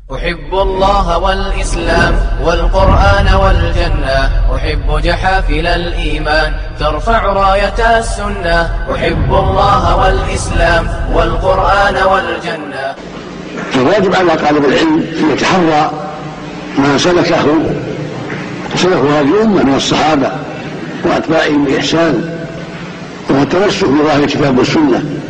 أحب الله والإسلام والقرآن والجنة، أحب جحافل الإيمان ترفع راية السنة. أحب الله والإسلام والقرآن والجنة. فالواجب على طالب العلم أن يتحرى ما سلكه هذه الأمة من الصحابة وأتباعهم بإحسان، والتمسك بظاهر الكتاب والسنة،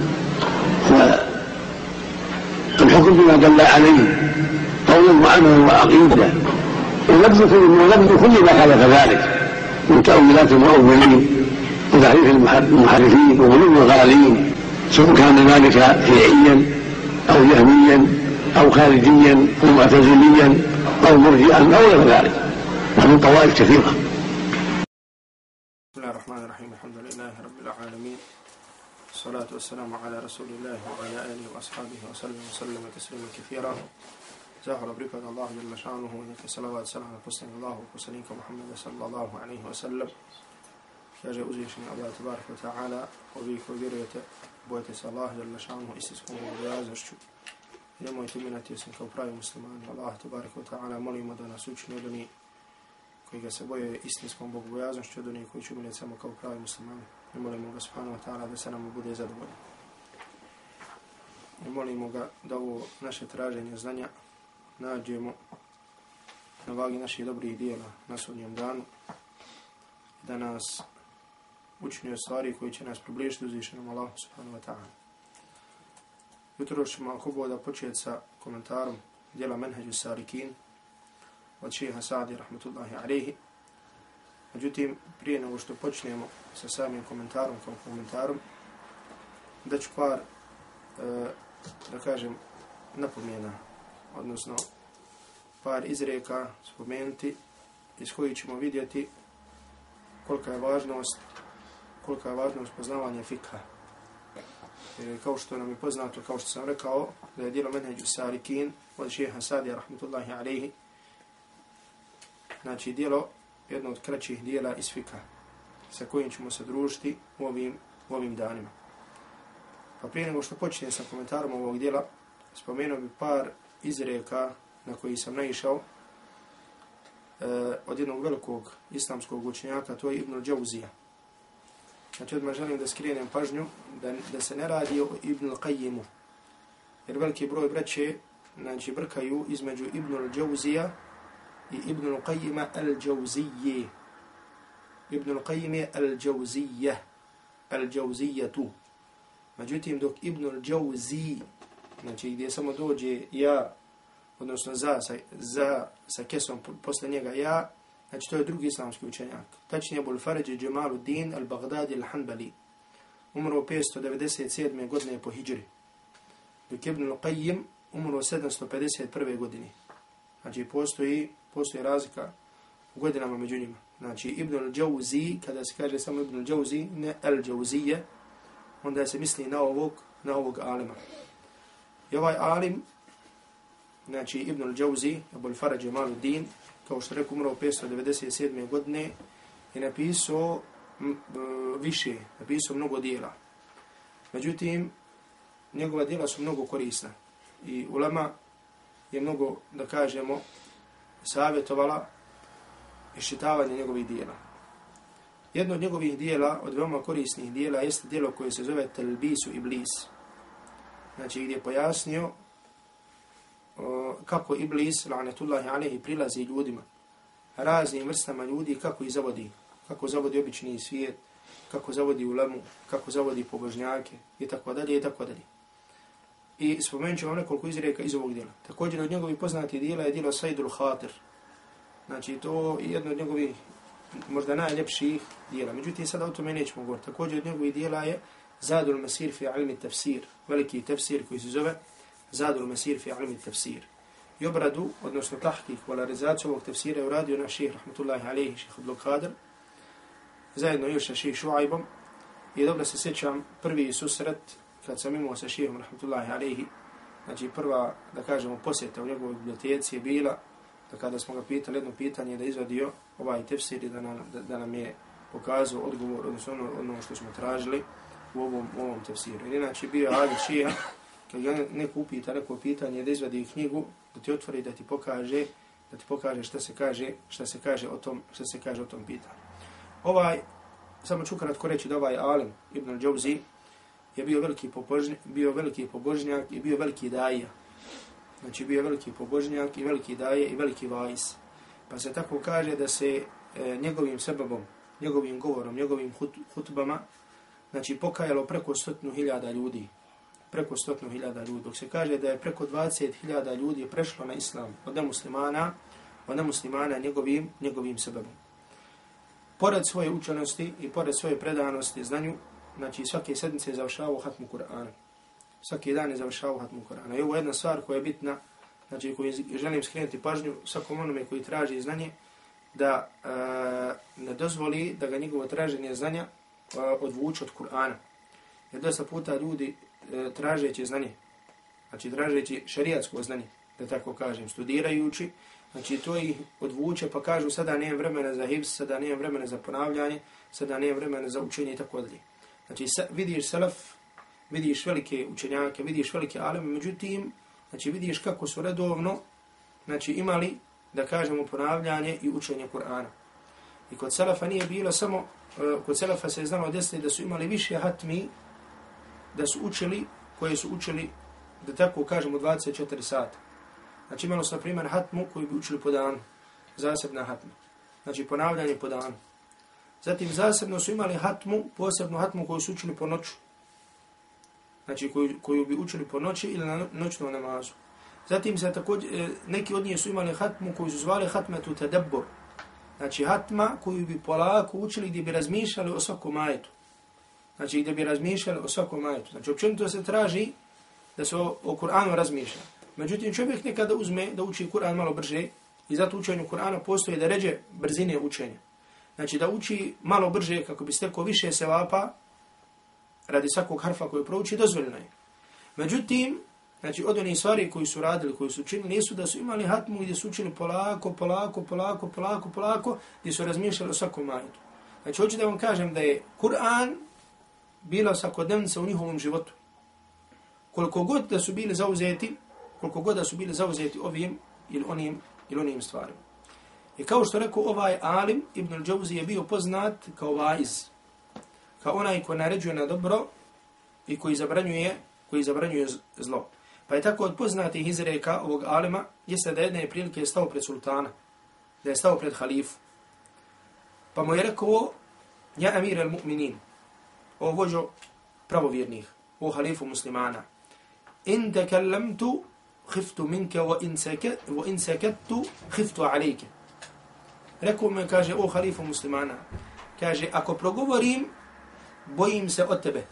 والحكم بما دل عليه قولا وعملا وعقيدة، ونبذ كل ما خالف ذلك من تأويلات المؤولين وتحريف المحرفين وغلو الغالين، سواء كان ذلك شيعيا أو جهميا أو خارجيا أو معتزليا أو مرجئا أو غير ذلك، ومن طوائف كثيرة. بسم الله الرحمن الرحيم. الحمد لله رب العالمين، الصلاة والسلام على رسول الله وعلى آله وأصحابه وسلم تسليما كثيرا. Zahvala pripada Allahu jalla šanuhu, neka salavat salam na poslanika Allahu poslanika Muhammeda sallallahu alaihi wa sallam. Kaže uzvišeni Allah tabaraka wa ta'ala: ovi koji vjerujete, bojite se Allah jalla šanuhu istinskom bogobojaznošću i nemojte minati osim kao pravi muslimani. Allah tabaraka wa ta'ala molimo da nas učini od onih koji ga se boje istinskom bogobojaznošću, od onih koji će minati samo kao pravi muslimani. I molimo ga subhanahu wa ta'ala da se nam bude zadovoljno. I molimo ga da ovo naše traženje znanja nađemo na vagi naših dobrih dijela na sudnjem danu, da nas učini od stvari koji će nas približiti uzvišenom Allahu subhanahu wa ta'ala. Jutro ćemo ako boda početi sa komentarom dijela Menheđu Salikin od šeha Sa'di rahmetullahi alaihi. Međutim, prije nego što počnemo sa samim komentarom, da ću par, da kažem, napomena, odnosno par izreka spomenuti iz kojih ćemo vidjeti kolika je važnost poznavanja fikha. Kao što nam je poznato, kao što sam rekao, da je dijelo Menheđu Salikin od šeha Sa'dija rahmetullahi alaihi, znači dijelo jedno od kraćih dijela iz fikha sa kojim ćemo se družiti u ovim danima. Pa prije nego što počnem sa komentarom ovog dijela, spomenuo bi par izreka na koji sam naišao od jednog velikog islamskog učenjaka, to je Ibn al-Jawzija. Znači odmah želim da skrenem pažnju da se ne radi o Ibn al-Qayyimu, jer veliki broj braće znači brkaju između Ibn al-Jawzija i Ibn al-Qayyima al-Jawzije. Ibn al-Qayyim je al-Jawzijatu. Međutim, dok Ibn al-Jawzi, znači gdje samo dođe ja, odnosno za sa kesom posle njega ja, znači to je drugi islamski učenjak. Tačnije Abul Faraj Jamaluddin al-Baghdadi al-Hanbali. Umro 597. godine po hidžri. Dok Ibn al-Qayyim umro 751. godine. Znači postoji razlika u godinama među njima. Znači Ibn al-Jawzi, kada se kaže samo Ibn al-Jawzi, ne al-Jawzije, onda se misli na ovog alima. I ovaj alim, znači Ibn al-Jawzi, Abul Faraj Jamaluddin, kao što rekao, umro 597. godine, je napisao mnogo dijela. Međutim, njegova dijela su mnogo korisna i ulema je mnogo, da kažemo, savjetovala iščitavanje njegovih dijela. Jedno od njegovih dijela, od veoma korisnih dijela, jeste dijelo koje se zove Talbisu Iblis. Znači gdje je pojasnio kako Iblis, la'natullahi alaihi, prilazi ljudima, raznim vrstama ljudi, kako ih zavodi, kako zavodi obični svijet, kako zavodi ulemu, kako zavodi pobožnjake i tako dalje i tako dalje. I spomenut ću vam nekoliko izreka iz ovog dijela. Također od njegovih poznatih dijela je dijelo Saidul Khatir. Znači to je jedno od njegovih možda najljepših dijela. Međutim, sada o tome nećemo govoriti. Također od njegovih dijela je Zadul Masir fi ilmi tafsir, veliki tafsir koji se zove Zadul Masir fi ilmi tafsir. I obradu, odnosno tahkik, valorizaciju ovog tafsira je uradio naš šejh rahmetullahi alejhi, šejh Abdul Qadir, zajedno još sa šejh Šuajbom. I dobro se sjećam prvi susret kad sam imao sa šejhom rahmetullahi alejhi, znači prva, da kažemo, posjeta u njegovoj biblioteci je bila da kada smo ga pitali jedno pitanje da izvadio ovaj tafsir i da nam je pokazao odgovor, odnosno ono što smo tražili u ovom tafsiru. Inače bio alim šeha, kad ga neko upita neko pitanje da izvadi knjigu, da ti otvori, da ti pokaže šta se kaže o tom pitanju. Samo ću kratko reći da ovaj alim Ibn al-Jawzi je bio veliki pobožnjak i bio veliki daija. Znači bio veliki pobožnjak i veliki daje i veliki vajs. Pa se tako kaže da se njegovim sebebom, njegovim govorom, njegovim hutbama, znači pokajalo preko 100.000 ljudi. Preko 100.000 ljudi. Dok se kaže da je preko 20.000 ljudi prešlo na islam od nemuslimana njegovim sebebom. Pored svoje učenosti i pored svoje predanosti znanju, znači svake sedmice je završavao hatmu Kur'ana. Svaki dan je završavao hatmu Kur'ana. I ovo je jedna stvar koja je bitna, znači koju želim skrenuti pažnju svakom onome koji traži znanje, da ne dozvoli da ga njegovo traženje znanja odvuče od Kur'ana. Jer dosta puta ljudi tražeći znanje, znači tražeći šerijatsko znanje, da tako kažem, studirajući, znači to ih odvuče pa kažu sada nemam vremena za hifz, sada nemam vremena za ponavljanje, sada nemam vremena za učenje i tako dalje. Znači vidiš selef, vidiš velike učenjake, vidiš velike alime, međutim, znači vidiš kako su redovno, znači imali, da kažemo, ponavljanje i učenje Kur'ana. I kod selefa nije bilo samo, kod selefa se je znalo desiti da su imali više hatmi, da su učili, koje su učili, da tako kažemo, 24 sata. Znači imali su, na primjer, hatmu koju bi učili po danu, zasebna hatma. Znači ponavljanje po danu. Zatim zasebno su imali hatmu, posebnu hatmu koju su učili po noću. Znači koju bi učili po noći ili na noćnom namazu. Zatim se također, neki od njih su imali hatmu koju su zvali hatmetu tadabbur. Znači hatma koju bi polako učili gdje bi razmišljali o svakom ajetu. Znači gdje bi razmišljali o svakom ajetu. Znači općenito se traži da se o Kur'anu razmišlja. Međutim, čovjek nekada uzme da uči Kur'an malo brže i zato učenju Kur'ana postoji da ređe brzine učenja. Znači da uči malo brže kako bi stekao više sevapa radi svakog harfa koji prouči, dozvoljeno je. Međutim, znači od onih stvari koji su radili, koji su učinili, nisu da su imali hatmu gdje su učili polako, gdje su razmišljali o svakom ajetu. Znači hoću da vam kažem da je Kur'an bila svakodnevnica u njihovom životu. Koliko god da su bili zauzeti ovim ili onim stvarima. I kao što rekao ovaj alim, Ibn al-Jawzi je bio poznat kao vaiz, kao onaj koji naređuje na dobro i koji zabranjuje zlo. Pa je tako od poznatih izreka ovog alima, jeste da jedne prilike je stao pred sultana, da je stao pred halifu. Pa mu je rekao, ja amir al-mu'minin, o vođo pravovjernih, o halifu muslimana, in takallamtu khiftu minka wa in sakattu khiftu alayka. Rekao mu, kaže, o halifu muslimana, kaže, ako progovorim, bojim se od tebe.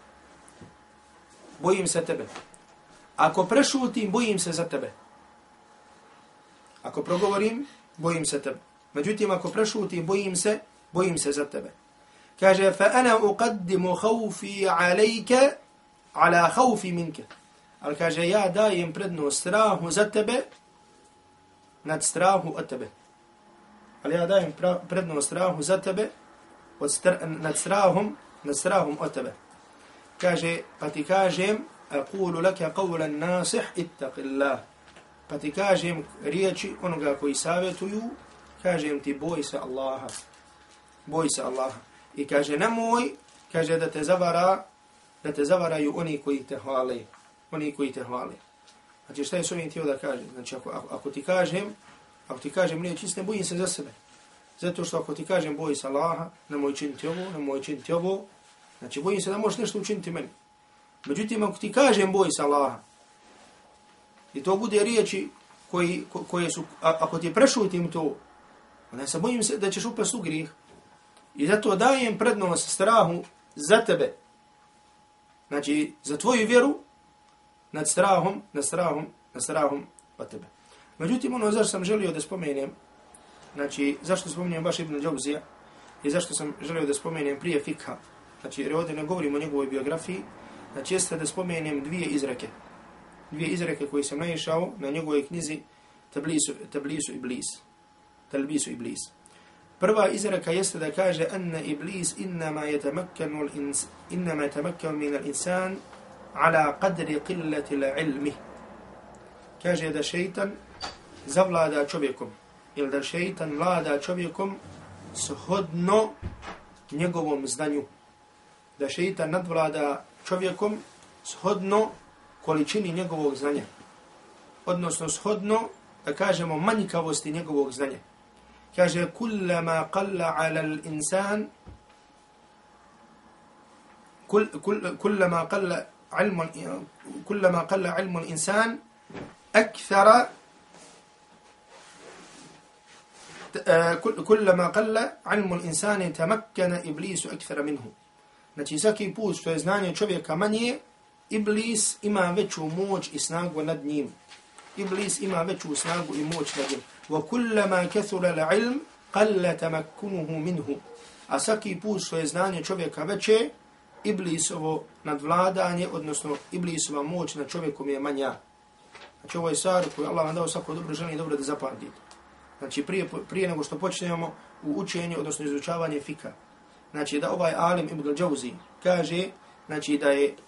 Bojim se tebe. Ako prešutim, bojim se za tebe. Ako progovorim, bojim se tebe. Međutim, ako prešutim, bojim se za tebe. Kaže, fa ana uqaddimu khawfi alayka ala khawfi minka. Ali kaže, ja dajem prednost strahu za tebe nad strahu od tebe. Ali ja dajem prednost strahu za tebe nad strahom od tebe. Kaže, pa ti kažem, aqulu laka qawlan nasih ittaqillah. Pa ti kažem riječi onoga koji savjetuju, kažem ti boj se Allaha. Boj se Allaha. I kaže, nemoj, kaže da te zavaraju oni koji te hvale. Oni koji te hvale. Znači šta je s ovim htio da kažem? Znači ako ti kažem riječ istine, bojim se za sebe. Zato što ako ti kažem boj se Allaha, nemoj činiti ovo, znači bojim se da možeš nešto učiniti meni. Međutim, ako ti kažem boj se Allaha, i to bude riječi koje su, ako ti prešutim to, onda se bojim se da ćeš upasti u grijeh. I zato dajem prednost strahu za tebe. Znači, za tvoju vjeru, nad strahom od tebe. Međutim, ono zašto sam želio da spomenem, znači, zašto spomenem baš Ibn al-Jawzija i zašto sam želio da spomenem prije fikha, znači, jer ovdje ne govorim o njegovoj biografiji, znači, jeste da spomenem dvije izreke koje sam naišao na njegovoj knjizi Talbisu Iblis. Prva izreka jeste da kaže anna Iblis innama yatamakkanu min al-insan ala qadri qillati ilmi. kaže da šeitan zavlada čovjekom, ili da šeitan vlada čovjekom shodno njegovom znanju. Da šeitan nadvlada čovjekom shodno količini njegovog znanja. Odnosno shodno, da kažemo, manjkavosti njegovog znanja. Kaže, kullama qalla ala l'insan, kullama qalla ilmu l'insan, akthara كلما قل علم الإنسان تمكن إبليس أكثر منه. Znači svaki put što je znanje čovjeka manje, Iblis ima veću moć i snagu nad njim. Iblis ima veću snagu i moć nad njim. وَكُلَّمَا كَثُرَ الْعِلْمِ قَلَّ تَمَكُّنُهُ مِنْهُ. A svaki put što je znanje čovjeka veće, Iblisovo nadvladanje, odnosno Iblisova moć nad čovjekom je manja. Znači ovo je stvar koju Allah vam dao svako dobro želi dobro da zapamtite. Znači prije nego što počnemo u učenju, odnosno izučavanje fika. Znači da ovaj alim Ibn al-Jawzi kaže, znači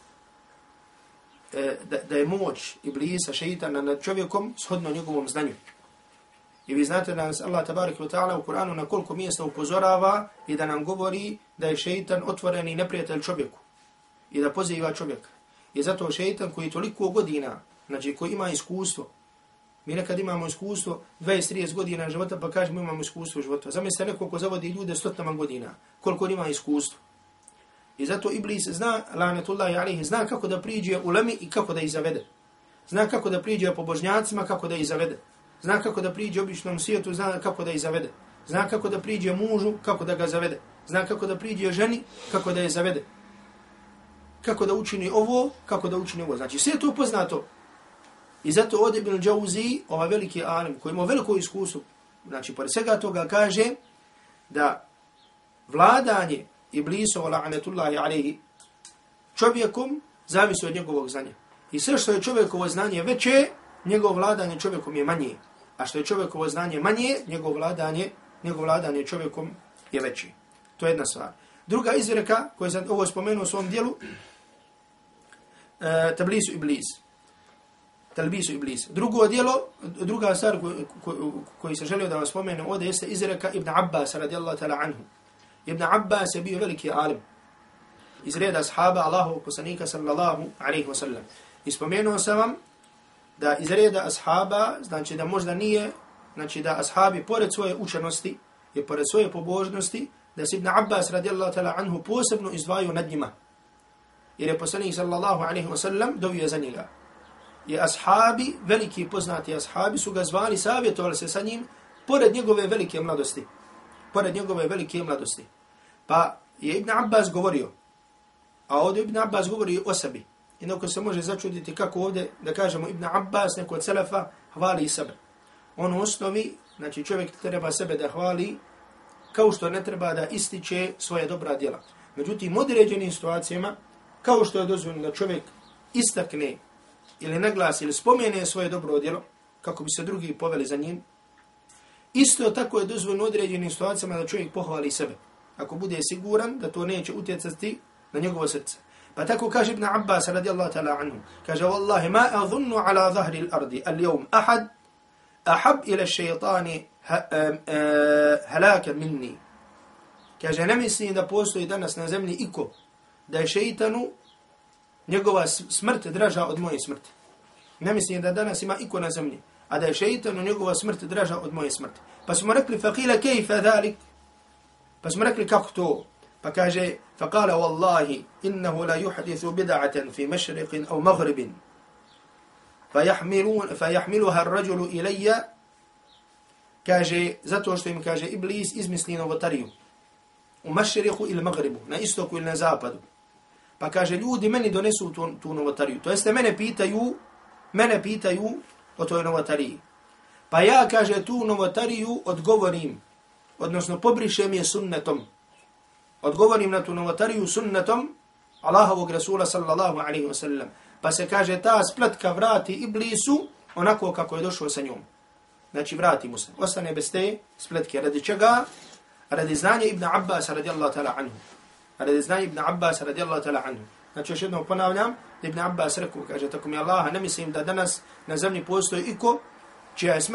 da je moć Iblisa, šeitana nad čovjekom shodno njegovom znanju. I vi znate da nas Allah tabarak wa ta'ala u Kur'anu na koliko mjesta upozorava i da nam govori da je šeitan otvoreni neprijatelj čovjeku i da poziva čovjeka. I zato šeitan koji toliko godina, znači koji ima iskustvo, mi nekad imamo iskustvo 20-30 godina života, pa kažemo imamo iskustvo života. Zamislite neko ko zavodi ljude 100 godina, koliko ima iskustvo. I zato Iblis zna, lanetullahi alihi, zna kako da priđe ulemi i kako da ih zavede. Zna kako da priđe pobožnjacima, kako da ih zavede. Zna kako da priđe običnom svijetu, zna kako da ih zavede. Zna kako da priđe mužu, kako da ga zavede. Zna kako da priđe ženi, kako da je zavede. Kako da učini ovo, kako da učini ovo. Znači sve to poznato. I zato od Ibn al-Jawzi, ovaj veliki alim, koji ima veliko iskustvo, znači pored svega toga kaže da vladanje Iblisovo, la'anetullahi alaihi, čovjekom zavisi od njegovog znanja. I sve što je čovjekovo znanje veće, njegovo vladanje čovjekom je manje. A što je čovjekovo znanje manje, njegovo vladanje čovjekom je veće. To je jedna stvar. Druga izreka, koju sam ovo spomenuo u svom dijelu, Tablisu Iblis. Druga stvar koju se želio da vas spomenu ovdje jeste izreka Ibn Abbas radijallahu ta'ala anhu. Ibn Abbas je bio veliki alim iz reda ashaba Allahovog poslanika sallallahu alaihi wa sallam. I spomenuo sam vam da iz reda ashaba, znači da možda nije, znači da ashabi pored svoje učenosti i pored svoje pobožnosti, da se Ibn Abbas radijallahu ta'ala anhu posebno izdvaju nad njima. Jer je poslanik sallallahu alaihi wa sallam dovio za njega. I ashabi, veliki poznati ashabi, su ga zvali, savjetovali se sa njim, pored njegove velike mladosti. Pa je Ibn Abbas govorio, a ovdje Ibn Abbas govori o sebi. I neko se može začuditi kako ovdje, da kažemo, Ibn Abbas, neko od selefa, hvali sebe. On u osnovi, znači čovjek treba sebe da hvali, kao što ne treba da ističe svoje dobra djela. Međutim, u određenim situacijama, kao što je dozvoljeno da čovjek istakne ili naglasi ili spomene svoje dobro djelo, kako bi se drugi poveli za njim, isto tako je dozvoljeno u određenim situacijama da čovjek pohvali sebe. Ako bude siguran da to neće utjecati na njegovo srce. Pa tako kaže Ibn Abbas radijallahu ta'ala anhu, kaže, Wallahi ma adhunnu ala zahri al-ardi al-yawm ahad ahab ila šeitani halaka minni. Kaže, ne mislim da postoji danas na zemlji iko da je šeitanu njegova smrt draža od moje smrti. Ne mislim da danas ima iko na zemlji, a da je šeitanu njegova smrt draža od moje smrti. Pa smo rekli, faqila kejfa dhalik? Pa smo rekli, kako to? Pa kaže, faqala wallahi, innahu la yuhdithu bida'atan fi mašriqin au maghribin. Fajahmiluha ar-rajulu ilayya. Kaže, zato što im kaže, Iblis izmisli novotariju. U mašriqu ili maghribu, na istoku ili na zapadu. Pa kaže, ljudi meni donesu tu novotariju. To jeste, mene pitaju o toj novotariji. Pa ja, kaže, tu novotariju odgovorim, odnosno pobrišem je sunnetom. Odgovorim na tu novotariju sunnetom Allahovog Rasula sallallahu alaihi wa sallam. Pa se kaže, ta spletka vrati Iblisu onako kako je došao sa njom. Znači, vrati mu se. Ostane bez te spletke. Radi čega? Radi znanja Ibn Abbas radijallahu ta'ala anhu. Radi znanja Ibn Abbas radijallahu ta'ala anhu. Znači, još jednom ponavljam, Ibn Abbas rekao, kaže, tako mi Allaha, ne mislim da danas na zemlji postoji iko čija je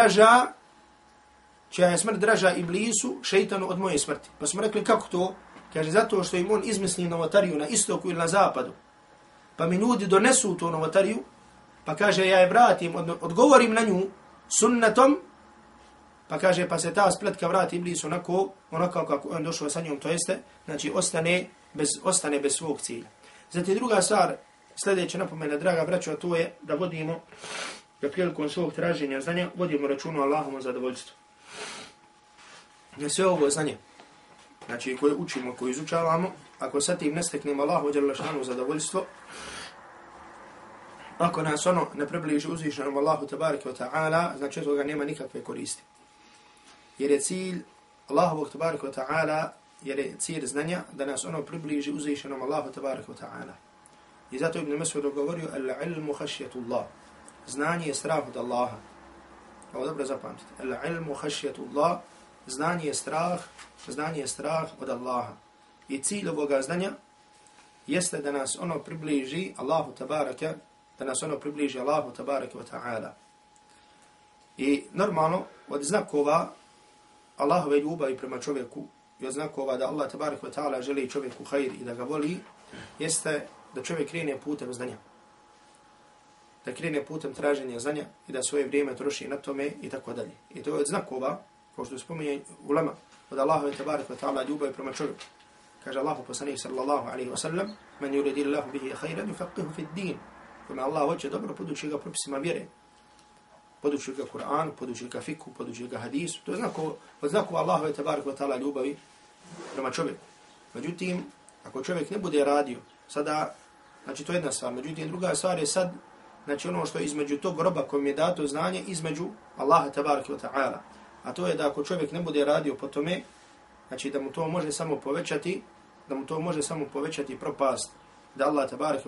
smrt draža Iblisu, šeitanu od moje smrti. Pa smo rekli, kako to? Kaže, zato što im on izmisli novotariju na istoku ili na zapadu. Pa mi ljudi donesu tu novotariju, pa kaže, ja je vratim, odgovorim na nju sunnetom, pa kaže, pa se ta spletka vrati Iblisu onako kako on došao sa njom, to jeste, znači ostane bez svog cilja. Zatim druga stvar, sljedeća napomena, draga braćo, a to je da vodimo, da prilikom svog traženja znanja, vodimo računu Allahovom zadovoljstvu. Jer sve ovo znanje, znači koje učimo, koje izučavamo, ako sa tim ne steknemo Allahu dželle šanu zadovoljstvo, ako nas ono ne približi uzvišenom Allahu tebareke ve ta'ala, znači toga nema nikakve koristi. Jer je cilj Allahovog tebareke ve ta'ala, jer je cilj znanja da nas ono približi uzvišenom Allahu tebareke ve ta'ala. I zato Ibn Mesud govorio, al-ilmu hašjetullah. Znanje je strah od Allaha. Ovo dobro zapamtite. Al-ilmu hašjetullah. Znanje je strah od Allaha. I cilj ovoga znanja jeste da nas ono približi Allahu tabaraka, wa ta'ala. I normalno, od znakova Allahove ljubavi prema čovjeku, i od znakova da Allah tabaraka wa ta'ala želi čovjeku hajr i da ga voli, jeste da čovjek krene putem znanja. Da krene putem traženja znanja i da svoje vrijeme troši na tome i tako dalje. I to je od znakova, kao što spominje ulema, od Allahove tabaraka wa ta'ala ljubavi prema čovjeku. Kaže Allahu poslanik sallallahu alaihi wa sallam, man yuridi Allahu bihi khayran yufaqihu fi d-din. Kome Allah hoće dobro, poduči ga propisima vjere. Poduči ga Kur'an, poduči ga fiku, poduči ga hadisu. To je od znakova Allahove tabaraka wa ta'ala ljubavi prema čovjeku. Međutim, ako čovjek ne bude radio, sada, znači to je jedna stvar. Međutim, druga stvar je sad, znači ono što je između tog roba kojim je dato znanje, između Allaha tabaraka wa ta'ala. A to je da ako čovjek ne bude radio po tome, znači da mu to može samo povećati, propast, da Allah tabaraka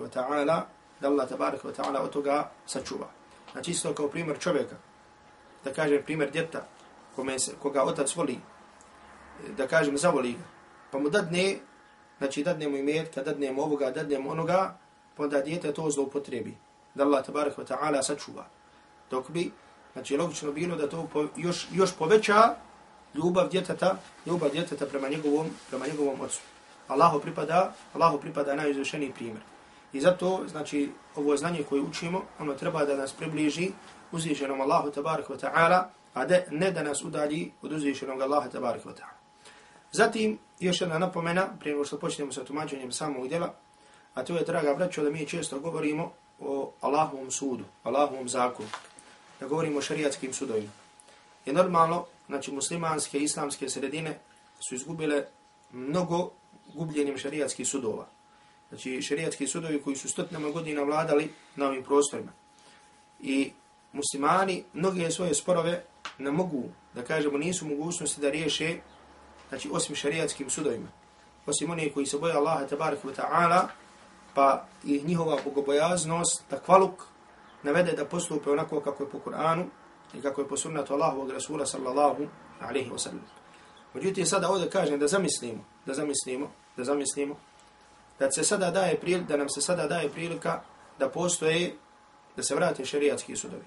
wa ta'ala od toga sačuva. Znači isto kao primjer čovjeka, da kažem primjer djeta, koga otac voli, da kažem zavoli ga, pa mu dadne, znači dadne mu imetka, dadne mu ovoga, dadne mu onoga, pa onda djete to zloupotrebi, da Allah tabaraka wa ta'ala sačuva. Dok bi, znači logično bilo da to još poveća ljubav djeteta prema njegovom ocu. Allahu pripada najizvršeniji primjer. I zato, znači, ovo znanje koje učimo, ono treba da nas približi uzvišenom Allahu tabaraka wa ta'ala, a ne da nas udalji od uzvišenog Allaha tabaraka wa ta'ala. Zatim, još jedna napomena, prije nego što počnemo sa tumačenjem samog djela, a to je, draga braćo, da mi često govorimo o Allahovom sudu, Allahovom zakonu, da govorimo o šarijatskim sudovima. I normalno, znači, muslimanske i islamske sredine su izgubile mnogo gubljenjem šarijatskih sudova. Znači, šarijatski sudovi koji su stotinama godina vladali na ovim prostorima. I muslimani mnoge svoje sporove ne mogu, da kažemo, nisu mogućnosti da riješe, znači, osim šarijatskim sudovima. Osim oni koji se boje Allaha tabaraka wa ta'ala, pa i njihova bogobojaznost, takvaluk, navede da postupe onako kako je po Kur'anu i kako je po sunnatu Allahovog Rasula sallallahu alaihi wa sallam. Međutim, sada ovdje kažem da zamislimo, da nam se sada daje prilika da postoje, da se vrate šerijatski sudovi.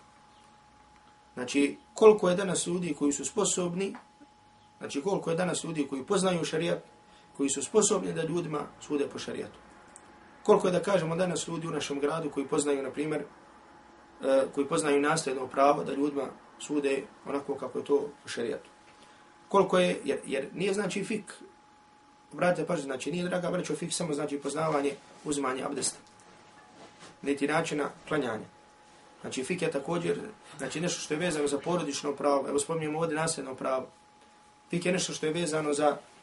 Znači, koliko je danas ljudi koji su sposobni, znači koliko je danas ljudi koji poznaju šerijat, koji su sposobni da ljudima sude po šerijatu. Koliko je, da kažemo, danas ljudi u našem gradu koji poznaju, na primjer, koji poznaju nasljedno pravo da ljudima sude onako kako je to u šerijatu. Koliko je, jer nije znači fik, obratite pažnju, znači nije, draga braćo, fik samo znači poznavanje, uzimanje abdesta, niti načina klanjanja. Znači fik je također, znači nešto što je vezano za porodično pravo, evo spominjemo ovdje nasljedno pravo. Fik je nešto što je vezano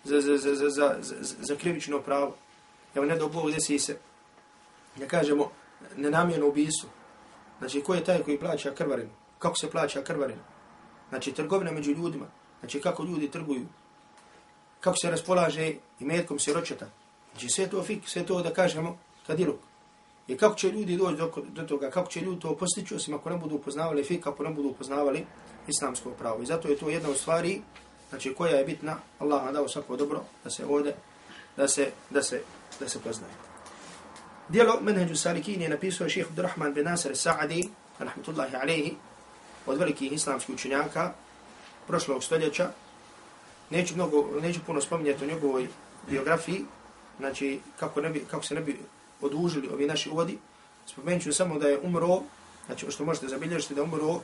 za krivično pravo. Evo ne do Bog desi se, da kažemo, nenamjerno ubijstvo. Znači ko je taj koji plaća krvarinu? Kako se plaća krvarinu? Znači trgovina među ljudima. Znači kako ljudi trguju, kako se raspolaže imetkom siročeta. Znači sve to fik, sve to, da kažemo, kadiluk. I kako će ljudi doći do toga, kako će ljudi to postići, osim ako ne budu upoznavali fik, ako ne budu upoznavali islamsko pravo. I zato je to jedna od stvari, znači koja je bitna, Allah nam dao svako dobro, da se ovdje, da se poznaje. Dijelo Menheđu Salikin je napisao šejh Abdurrahman bin Nasir Sa'adi, rahmetullahi alejhi, od velikih islamskih učenjaka prošlog stoljeća. Neću puno spominjati o njegovoj biografiji, znači kako se ne bi odužili ovi naši uvodi. Spomenut ću samo da je umro, znači što možete zabilježiti da je umro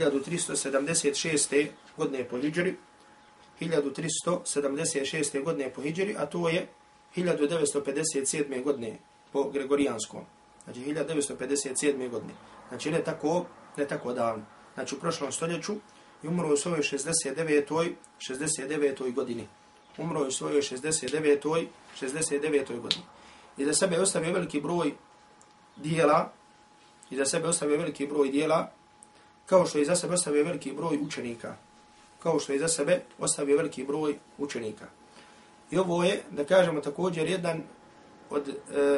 1376. godine po hidžri, 1376. godine po hidžri, a to je 1957. godine po gregorijanskom. Znači 1957. godine. Znači ne tako davno. Znači u prošlom stoljeću i umro u svojoj 69. godini. Umro u svojoj 69. godini. I za sebe ostavio veliki broj dijela, kao što je za sebe ostavio veliki broj učenika. I ovo je, da kažemo također, jedan od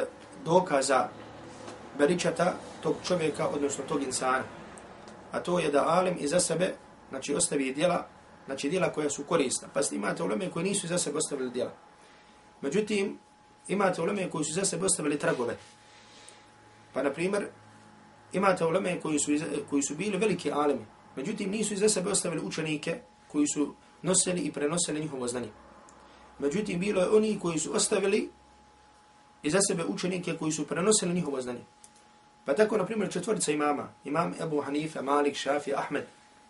dokaza beričata tog čovjeka, odnosno tog insana. A to je da alim iza sebe, znači ostavi dijela, znači dijela koja su korisna. Pa imate uleme koji nisu iza sebe ostavili dijela. Međutim, imate uleme koji su iza sebe ostavili tragove. Pa, na primjer, imate uleme koji su bili veliki alimi. Međutim, nisu iza sebe ostavili učenike koji su nosili i prenosili njihovo znanje. Međutim, bilo je oni koji su ostavili iza sebe učenike koji su prenosili njihovo znanje. Pa tako, na primjer, četvorica imama. Imam Ebu Hanife, Malik, Šafi, Ahmed.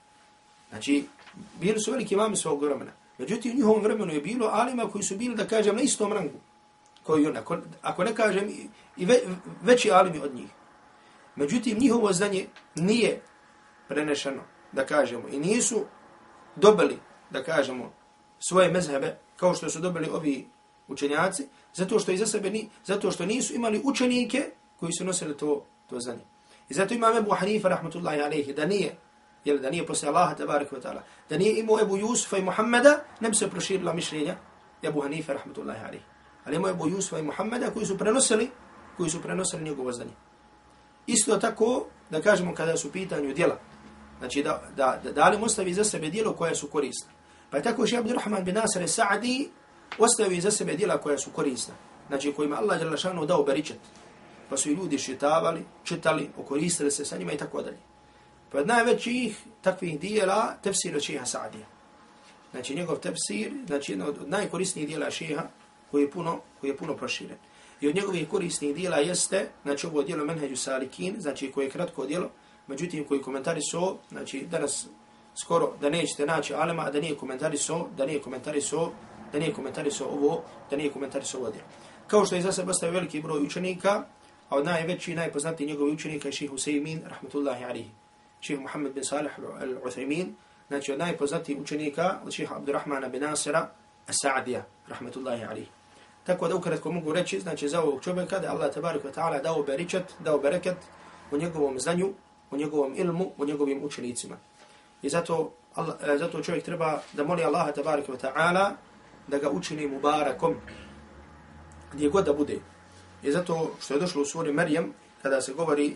Znači, bili su veliki imami svog vremena. Međutim, u njihovom vremenu je bilo alima koji su bili, da kažem, na istom rangu. Koji on, ako ne kažem, i veći alimi od njih. Međutim, njihovo znanje nije prenešeno, da kažemo, i nisu dobili, da kažemo, svoje mezhebe, kao što su dobili ovi učenjaci, zato što nisu imali učenike koji su nosili to znanje. I zato imam Ebu Hanifa, rahmatullahi alejhi, da nije poslije Allaha, tabaraka wa ta'ala, da nije imao Ebu Jusufa i Muhammeda, ne bi se proširila mišljenja Ebu Hanifa, rahmatullahi alejhi. Ali imao Ebu Jusufa i Muhammeda koji su prenosili njegovo znanje. Isto tako, da kažemo, kada su pitanju djela, znači da li ostavi za sebe djelo koja su korisna. Pa je tako šejh Abdurrahman bin Nasir Sa'adi ostavi za sebe djela koja su korisna, znači kojima Allah dželle šanu dao beričet. Pa su i ljudi čitali, okoristili se sa njima i tako dalje. Pa od najvećih takvih dijela tefsir od šeha Sa'adija. Znači njegov tefsir, znači jedno od najkorisnijih dijela šeha koji je puno proširen. I od njegovih korisnih dijela jeste, znači ovo dijelo Menheđu Salikin, znači koje je kratko dijelo, međutim koji komentarisao, znači danas skoro da nećete naći alema, da nije komentarisao ovo dijelo. Kao što je za sebe ostavio veliki broj učenika, a od najveći i najpoznatiji njegovi učenika je šejh Usejmin, rahmetullahi alejhi. Šejh Muhammed bin Salih al-Uthaymin, znači od najpoznatijih učenika od šejha Abdurrahmana bin Nasira As-Sa'dija, rahmetullahi alejhi. Tako da ukratko mogu reći, znači za ovog čovjeka da Allah tabaraka wa ta'ala dao bereket u njegovom znanju, u njegovom ilmu, u njegovim učenicima. I zato čovjek treba da moli Allaha tabaraka wa ta'ala da ga učini mubarakom gdje god da bude. I zato što je došlo u suri Maryam, kada se govori,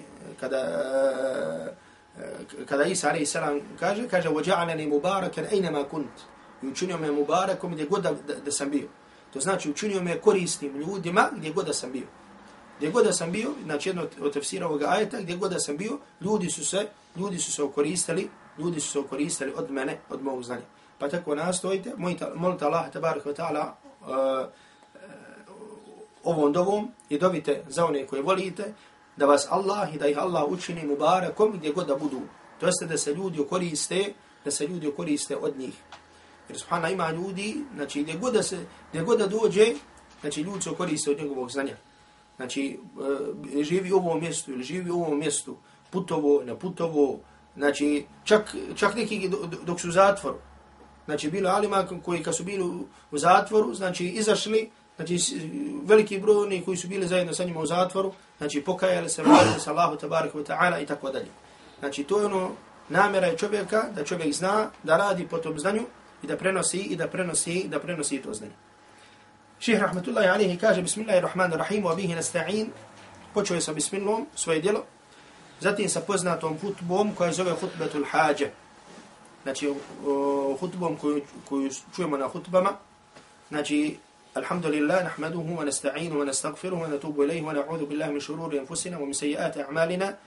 kada Isa alejhi salam kaže وَجَعَلَنِي مُبَارَكًا أَيْنَمَا كُنْتُ, i učinio me mubarakom gdje god da sam bio. To znači učinio me korisnim ljudima gdje god da sam bio. Gdje god da sam bio, znači jedno od tefsira ovoga ajeta, gdje god da sam bio, ljudi su se okoristili od mene, od mog znanja. Pa tako nastojite, molite Allah tabaraka wa ta'ala ovom dovom i dovite za one koje volite, da vas Allah i da ih Allah učini mubarakom gdje god da budu. To jeste da se ljudi okoriste od njih. Jer subhana ima ljudi, znači gdje god da dođe, znači ljudi se koriste od njegovog znanja. Znači živi u ovom mjestu ili živi u ovom mjestu, putovo, ne putovo, znači čak neki dok su u zatvoru. Znači bilo alima koji kad su bili u zatvoru, znači izašli, znači veliki broj oni koji su bili zajedno sa njima u zatvoru, znači pokajali se, vratili se Allahu tabaraka wa ta'ala i tako dalje. Znači to je ono namjera je čovjeka, da čovjek zna, da radi po tom znanju i da prenosi to znanje. Šejh rahmetullahi alejhi kaže Bismillahirrahmanirrahim wa bihi nasta'in. Počeo je sa bismillahom svoje djelo, zatim sa poznatom hutbom koja zove hutbetul hađe. Znači hutbom koju čujemo na hutbama, znači الحمد لله نحمده ونستعينه ونستغفره ونتوب إليه ونعوذ بالله من شرور أنفسنا ومن سيئات أعمالنا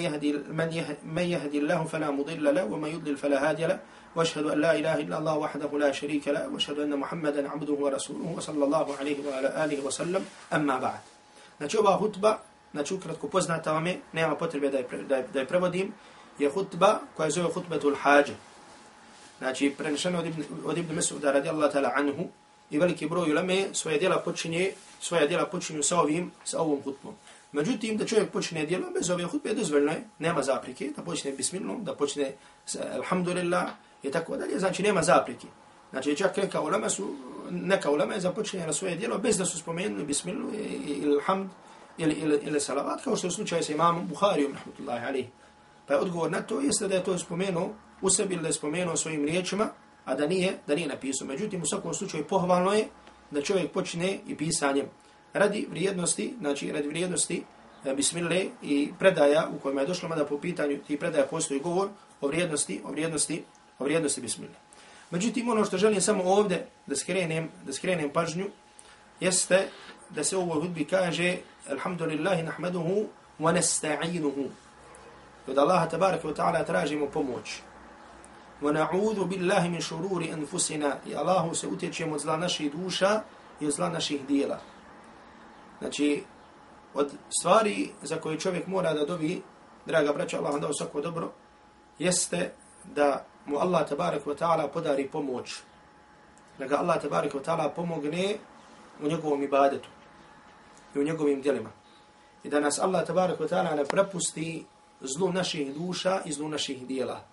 من يهدي الله فلا مضل له ومن يضلل فلا هادي له وأشهد أن لا إله إلا الله وحده لا شريك له وأشهد أن محمدا عبده ورسوله وصلى الله عليه وعلى آله وسلم أما بعد. Znači ova hutba, znači ukratko poznata vam je, nema potrebe da je prevodim, je hutba koja zove hutbetul hađe. Znači prenešeno od Ibn Mes'uda radijallahu ta'ala anhu i veliki broj uleme svoja djela počinju sa ovom hutbom. Međutim, da čovjek počne djelo bez ove hutbe dozvoljeno je, nema zapreke, da počne bismillah, da počne alhamdulillah i tako dalje, znači nema zapreke. Znači čak neka ulema je započinjena svoje djelo bez da su spomenuli bismillah ili alhamd ili salavat, kao što je slučaj sa imamom Buharijom, rahmatullahi alaihi. Pa je odgovor na to jeste da je to spomenuo u sebi ili da je spomenuo svojim riječima, a da nije napisao. Međutim, u svakom slučaju pohvalno je da čovjek počne i pisanjem radi vrijednosti bismillah i predaja u kojima je došlo, mada po pitanju ti predaja postoji govor o vrijednosti bismillah. Međutim, ono što želim samo ovdje da skrenem pažnju jeste da se u ovoj hudbi kaže alhamdulillahi nahmaduhu wa nasta'inuhu. Od Allaha tabaraka wa ta'ala tražimo pomoć. Wa na'udhu billahi min shururi anfusina. I Allahu se utječemo od zla naših duša i od zla naših dijela. Znači, od stvari za koje čovjek mora da dobi, draga braća, Allah vam dao svako dobro, jeste da mu Allah tabarak wa ta'ala podari pomoć. Da ga Allah tabarak wa ta'ala pomogne u njegovom ibadetu i u njegovim djelima. I da nas Allah tabarak wa ta'ala ne prepusti zlu naših duša i zlu naših dijela.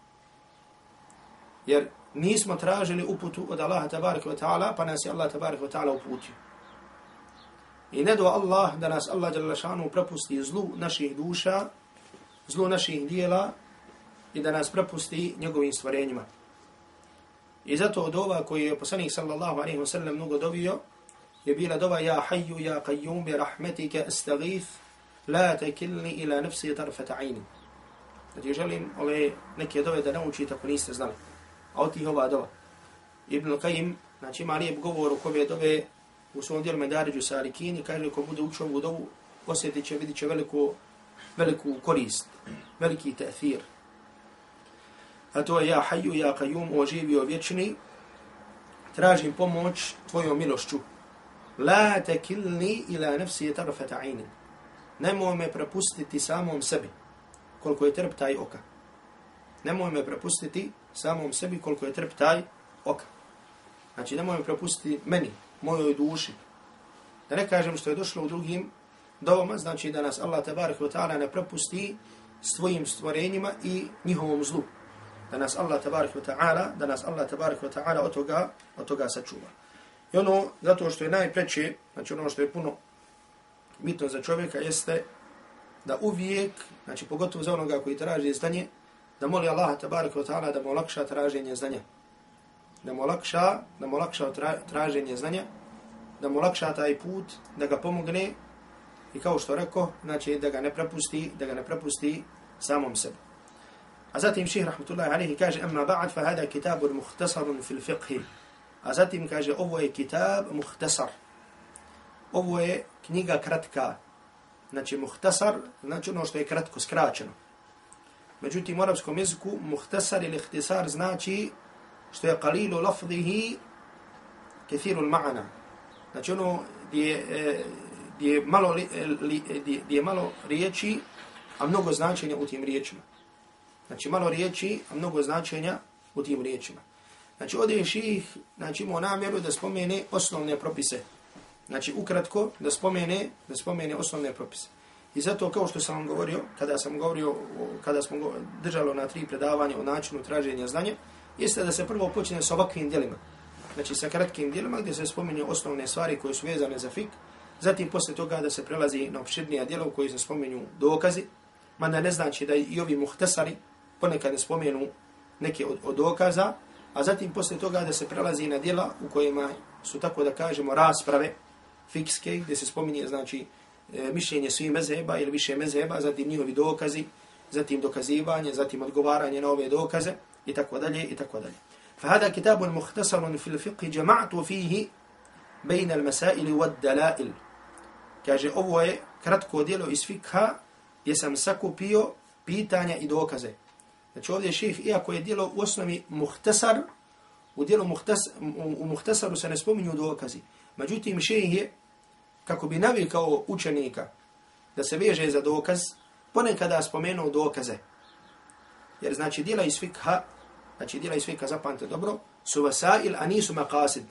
Jer nismo tražili uputu od Allaha tabarak wa ta'ala, pa nas je Allah tabarak wa ta'ala uputio. I ne do Allah da nas Allah dželle šanu prepusti zlu naših duša, zlu naših dijela i da nas prepusti njegovim stvorenjima. I zato dova koju je poslanik sallallahu alejhi ve sellem mnogo dovio je bila dova ja hayyu ya qayyum bi rahmetika astaghith la takilni ila nafsi tarfat ayn. Znači želim ove neke dove da naučite ako niste znali. A od tih ova dova. Ibn Qayyim, znači ima lijep govor u kome dove u svom dijelu Medaridžu Salikini, kaže ko bude učio ovu dovu, osjetit će, vidit će veliku korist, veliki ta'thir. A to je ja hayyu ya qayyum, o živio vječni, tražim pomoć tvojom milošću. La takilni ila nafsi tarfat ayn. Nemoj me prepustiti samom sebi, koliko je treptaj oka. Nemoj me prepustiti samom sebi koliko je treptaj oka. Znači nemoj me prepustiti meni, mojoj duši. Da ne kažem što je došlo u drugim dovama, znači da nas Allah tabarak wa ta'ala ne prepusti svojim stvorenjima i njihovom zlu. Da nas Allah tabarak wa ta'ala od toga sačuva. I ono, zato što je najpreće, znači ono što je puno bitno za čovjeka jeste da uvijek, znači pogotovo za onoga koji traži znanje, da moli Allaha tabaraka wa ta'ala da mu olakša traženje znanja. Da mu olakša traženje znanja, da mu olakša taj put, da ga pomogne i kao što rekao, znači da ga ne prepusti samom sebi. A zatim ših rahmatullahi alaihi kaže amma ba'd fa hada kitabun mukhtasarun fil fiqhi. A zatim kaže ovo je kitab mukhtasar. Ovo je knjiga kratka. Znači mukhtasar, znači ono što je kratko, skraćeno. Međutim u arapskom jeziku mukhtasar ili ihtisar znači što je qalilu lafzihi kathiru al-ma'na. Znači ono gdje je malo riječi, a mnogo značenja u tim riječima. Znači malo riječi, a mnogo značenja u tim riječima. Znači ovdje ših, znači imao namjeru da spomene osnovne propise. Znači ukratko da spomene osnovne propise. I zato kao što sam vam govorio, kada smo držali na 3 predavanja o načinu traženja znanja, jeste da se prvo počne sa ovakvim djelima. Znači sa kratkim djelima gdje se spominju osnovne stvari koje su vezane za fik, zatim posle toga da se prelazi na opširnija djela u kojoj se spominju dokazi, mada ne znači da i ovi muhtasari ponekad ne spomenu neke od dokaza, a zatim posle toga da se prelazi na djela u kojima su, tako da kažemo, rasprave fikske, gdje se spominje, znači, mišljenje svih mezheba ili više mezheba, zatim njihovi dokazi, zatim dokazivanje, zatim odgovaranje na ove dokaze, i tako dalje, i tako dalje. فهذا كتاب مختصر في الفقه جمعت فيه bejna al-masaili wad-dalail. Kaže, ovo je kratko djelo iz fikha gdje sam sakupio pitanja i dokaze. Znači ovdje šejh, iako je djelo u osnovi muhtasar, u djelu muhtasaru se ne spominju dokazi. Međutim, šejh je, kako bi navikao učenika da se veže za dokaz, ponekada spomenuo dokaze. Jer znači djela iz fikha, zapamte dobro, su vasail, a nisu maqasid.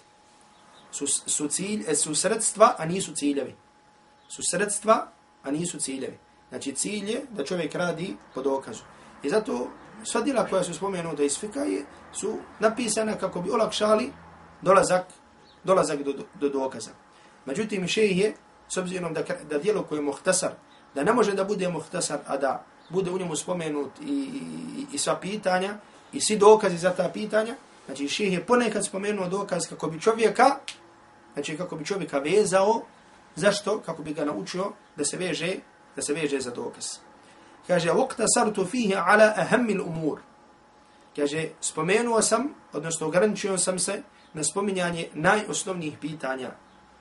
Su sredstva, a nisu ciljevi. Su sredstva, a nisu ciljevi. Znači cilj je da čovjek radi po dokazu. I zato sva djela koja su spomenuta iz fikha su napisana kako bi olakšali dolazak do dokaza. Međutim, šejh je, s obzirom da djelo koje je muhtasar, da ne može da bude muhtasar, a da bude u njemu spomenut i sva pitanja, i svi dokazi za ta pitanja, znači šejh je ponekad spomenuo dokaz kako bi čovjeka vezao. Zašto? Kako bi ga naučio da se veže za dokaz. Kaže, waqtasartu fihi ala ahammi al-umur. Kaže, spomenuo sam, odnosno ograničio sam se na spominjanje najosnovnijih pitanja.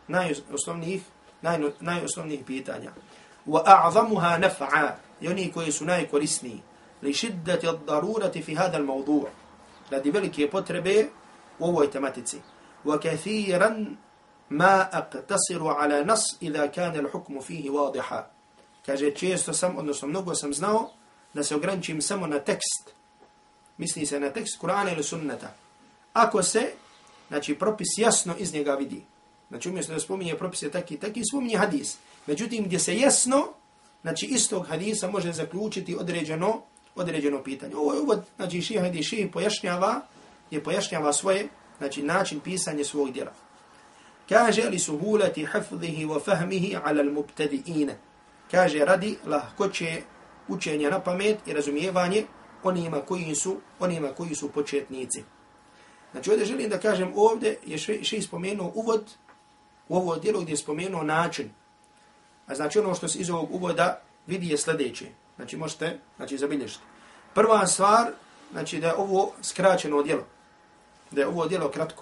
Najosnovnijih pitanja. Wa a'zamuha naf'a, i oni koji su najkorisniji. Li šiddati ad-darurati fi hada al-mawdu'. Radi velike potrebe u ovoj tematici. Wa kathiran ma aqtasiru ala nas idha kana al-hukmu fihi wadiha. Kaže, često sam, odnosno mnogo sam znao da se ograničim samo na tekst. Misli se na tekst Kur'ana ili sunneta. Ako se, znači, propis jasno iz njega vidi. Znači, umjesto da spominje propise taki, spominje hadis. Međutim, gdje se jasno, znači, istog hadisa može zaključiti određeno pitanje. Ovo je uvod, znači, šejh pojašnjava svoje, znači, način pisanja svog djela. Kaže, li suhulati hafzihi wa fahmihi ala al-mubtadi'ina. Kaže, radi lahkoće učenja na pamet i razumijevanje onima koji su početnici. Znači, ovdje želim da kažem, ovdje je šejh spomenuo uvod u ovo djelo gdje je spomenuo način. A znači ono što se iz ovog uvoda vidi je sljedeće. Znači možete zabilježiti. Prva stvar, znači da je ovo skraćeno djelo. Da je ovo djelo kratko.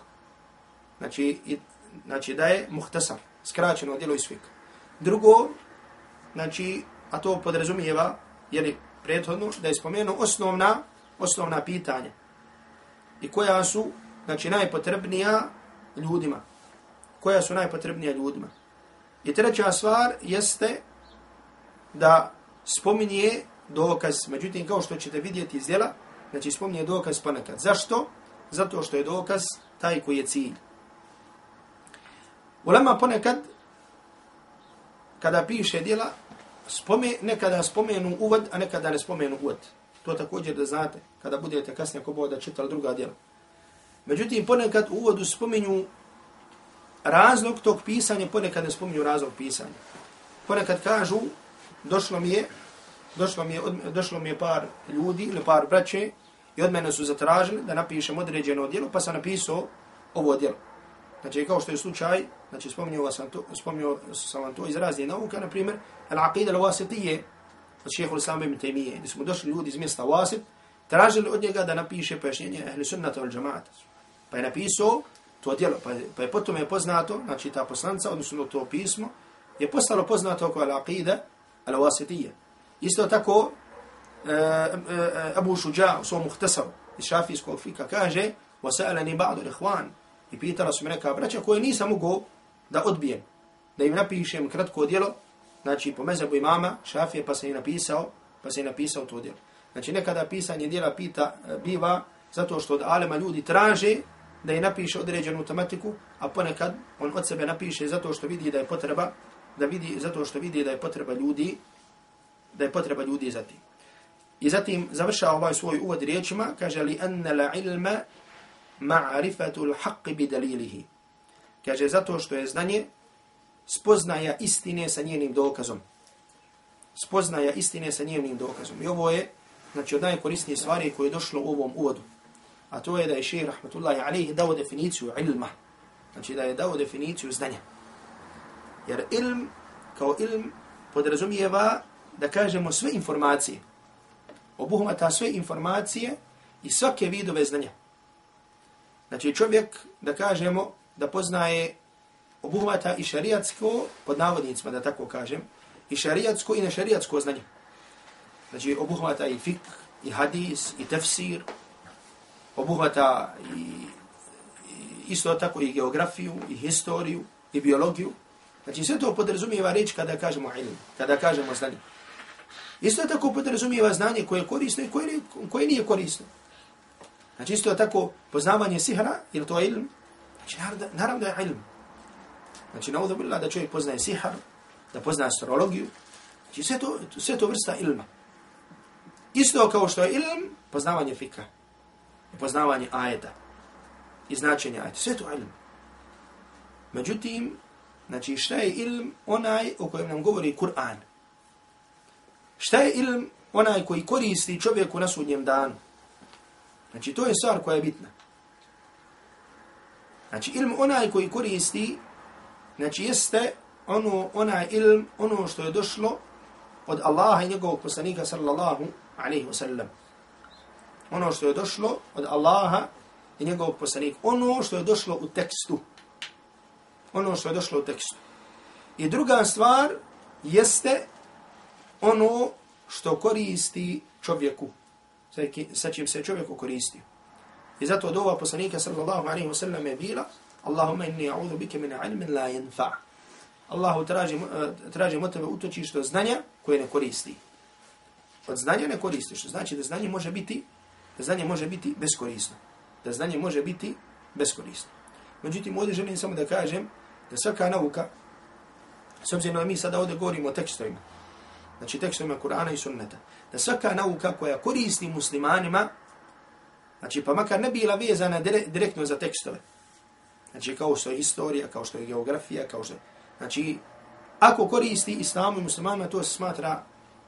Znači da je muhtasar, skraćeno djelo iz fikha. Drugo, znači, a to podrazumijeva, jeli prethodno, da je spomenuo osnovna pitanja. I koja su, znači, najpotrebnija ljudima. I treća stvar jeste da spominje dokaz. Međutim, kao što ćete vidjeti iz djela, znači spominje dokaz ponekad. Zašto? Zato što je dokaz taj koji je cilj. Ulema ponekad, kada piše djela, nekada spomenu uvod, a nekada ne spomenu uvod. To također da znate, kada budete kasnije ako boda čitali druga djela. Međutim, ponekad u uvodu spominju razlog tog pisanja, ponekad ne spominju razlog pisanja. Ponekad kažu, došlo mi je par ljudi ili par braće i od mene su zatražili da napišem određeno djelo, pa sam napisao ovo djelo. Znači, kao što je slučaj, znači spominjao sam vam to iz raznih nauka, na primjer, al-aqida al-wasitije od šejha Islam ibn Taymije, gdje smo došli ljudi iz mjesta Wasit, tražili od njega da napiše pojašnjenje ahli sunnata wal džamaata. Pa je napisao to djelo, pa je potom je poznato, znači ta poslanca, odnosno to pismo, je postalo poznato kao al-aqida al-wasitije. Isto tako, Abu Šuđa u svom muhtasaru iz šafijskog fika kaže, وَسَأَلَنِ بَعْضُ الْإِخْوَانِ, i pitala su me neka braća koje nisam mogao da odbijem, da im napišem kratko djelo, znači po mezhebu imama Šafije, pa sam i napisao to djelo. Znači nekada pisanje djela biva zato što od alema ljudi traže da im napiše određenu tematiku, a ponekad on od sebe napiše zato što vidi da je potreba, ljudi za tim. I zatim završava ovaj svoj uvod riječima, kaže li anna la ilma ma'rifatu al-haqq bi dalilihi. Kaže zato što je znanje spoznaja istine sa njenim dokazom. I ovo je, znači, od najkorisnijih stvari koje je došlo u ovom uvodu. A to je da je šejh rahmetullahi alejhi dao definiciju ilma. Znači da je dao definiciju znanja. Jer ilm, kao ilm, podrazumijeva da kažemo sve informacije. Obuhvata sve informacije i svake vidove znanja. Znači čovjek, da kažemo, da poznaje obuhvata i šarijatsko, pod navodnicima da tako kažem, i šarijatsko i nešarijatsko znanje. Znači obuhvata i fik, i hadis, i tefsir, obuhvata i isto tako i geografiju, i historiju, i biologiju. Znači sve to podrazumijeva reč kada kažemo ilm, kada kažemo znanje. Isto tako podrazumijeva znanje koje je korisno i koje nije korisno. Znači isto tako poznavanje sihra, ili to je ilm, znači naravno da je ilm. Znači naudhu billah da čovjek poznaje sihr, da poznaje astrologiju, znači sve to vrsta ilma. Isto kao što je ilm, poznavanje fika, poznavanje ajeta i značenje ajeta, sve to je ilm. Međutim, znači šta je ilm onaj o kojem nam govori Kur'an? Šta je ilm onaj koji koristi čovjeku na sudnjem danu? Znači to je stvar koja je bitna. Znači ilm onaj koji koristi, znači jeste onaj ilm, ono što je došlo od Allaha i njegovog poslanika sallallahu alaihi wa sallam. Ono što je došlo od Allaha i njegovog poslanika. Ono što je došlo u tekstu. Ono što je došlo u tekstu. I druga stvar jeste ono što koristi čovjeku. Sa čim se čovjeku koristi. I zato dova poslanika sallallahu alaihi wa sallam je bila Allahumma inni a'udhu bika min ilmin la yanfa'. Allahu tražim od tebe utočište od znanja koje ne koristi. Od znanja ne koristi, što znači da znanje može biti beskorisno. Da znanje može biti beskorisno. Međutim, ovdje želim samo da kažem da svaka nauka, s obzirom da mi sada ovdje govorimo o tekstovima, znači tekstovima Kur'ana i Sunneta, da svaka nauka koja koristi muslimanima, znači pa makar ne bila vezana direktno za tekstove, znači kao što je historija, kao što je geografija, kao što je, znači ako koristi islamu i muslimanima, to se smatra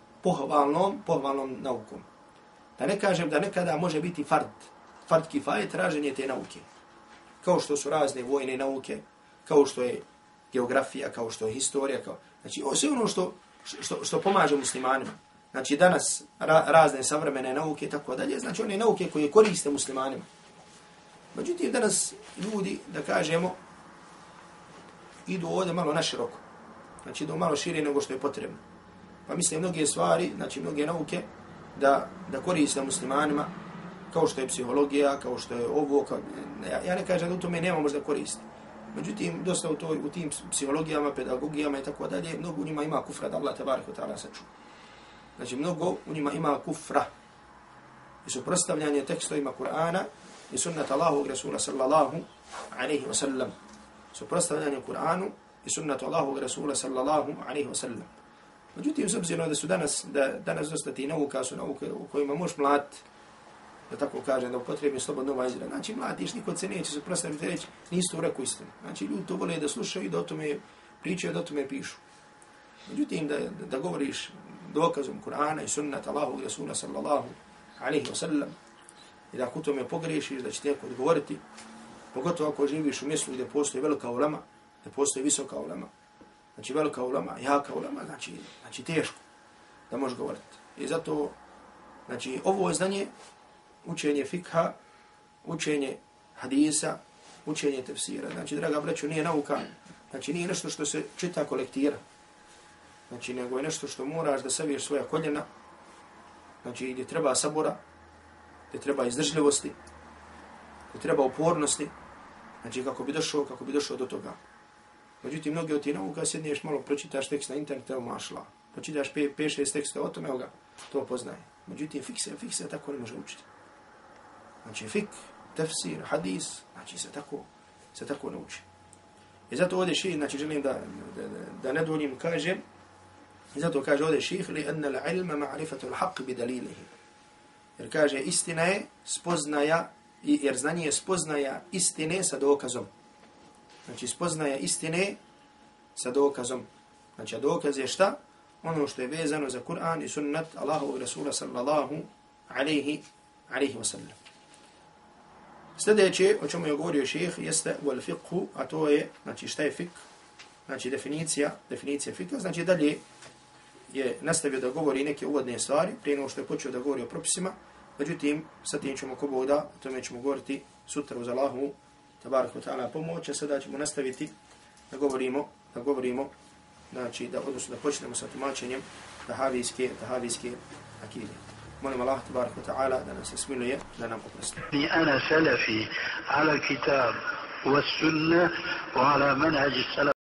pohvalnom naukom. Da ne kažem da nekada može biti fard kifaje, traženje te nauke. Kao što su razne vojne nauke, kao što je geografija, kao što je historija, znači sve ono što pomaže muslimanima. Znači danas razne savremene nauke i tako dalje, znači one nauke koje koriste muslimanima. Međutim, danas ljudi, da kažemo, idu ovdje malo naširoko. Znači idu malo šire nego što je potrebno. Pa mislim mnoge stvari, znači mnoge nauke, da koriste muslimanima, kao što je psihologija, kao što je ovo, ja ne kažem da u tome nema možda koristi. Međutim, dosta u tim psihologijama, pedagogijama i tako dalje, mnogo u njima ima kufra, da Allah tabarik wa ta'ala sačuva. Znači, mnogo u njima ima kufra i suprotstavljanje tekstovima Kur'ana i sunnata Allahovog Rasula sallallahu alaihi wa sallam. Suprotstavljanje Kur'anu i sunnata Allahovog Rasula sallallahu alaihi wa sallam. Međutim, s obzirom da su danas dosta ti nauka su nauke u kojima možeš mlati, da tako kažem, da upotrebim slobodno ovaj izraz. Znači, mladiš, niko se neće suprotstaviti reći, nisi to rekao istinu. Znači, ljudi to vole da slušaju i da o tome pričaju, da o tome pišu. Međutim, da govoriš dokazom Kur'ana i sunnata Allahovog Rasula sallallahu alaihi wa sallam i da ako tome pogrešiš, da će te odgovoriti, pogotovo ako živiš u mjestu gdje postoji velika ulema, gdje postoji visoka ulema, znači velika ulema, jaka ulema, znači teško da možeš govoriti. I zato, znači, ovo je znanje, učenje fikha, učenje hadisa, učenje tefsira. Znači, draga braćo, nije nauka, znači nije nešto što se čita kolektira. Znači, nego je nešto što moraš da saviješ svoja koljena, znači gdje treba sabora, gdje treba izdržljivosti, gdje treba upornosti, znači kako bi došao do toga. Međutim, mnogi od tih nauka sjedniješ malo, pročitaš tekst na internetu, evo mašla, pročitaš 5-6 teksta o tome, evo ga, to poznaje. Međutim, fik se tako ne može učiti. Znači, fik, tefsir, hadis, znači se tako ne uči. I zato ovdje ših, znači želim da ne duljim, kažem, i zato kaže ovdje ših, li anna l'ilma ma'rifatu l'haq bi dalilihi. Jer kaže, istina je spoznaja, jer znanje je spoznaja istine sa dokazom. Znači, spoznaja istine sa dokazom. Znači, a dokaz je šta? Ono što je vezano za Kur'an i sunnat Allahovog Rasula sallallahu alaihi wa sallam. Sljedeće, o čemu je govorio šejh, jeste wal fiqhu, a to je, znači šta je fiqh? Znači definicija fiqha, znači dalje je nastavio da govori neke uvodne stvari, prije nego što je počeo da govori o propisima, međutim, sa tim ćemo ko Bog da, o tome ćemo govoriti sutra uz Allahu tabarak wa ta'ala pomoć, a sada ćemo nastaviti da govorimo, znači da počnemo sa tumačenjem tahavijske akide. molim Allah tabaraka wa ta'ala da nas smiluje, da nam oprosti. أنا سلفي على الكتاب والسنة وعلى منهج السلف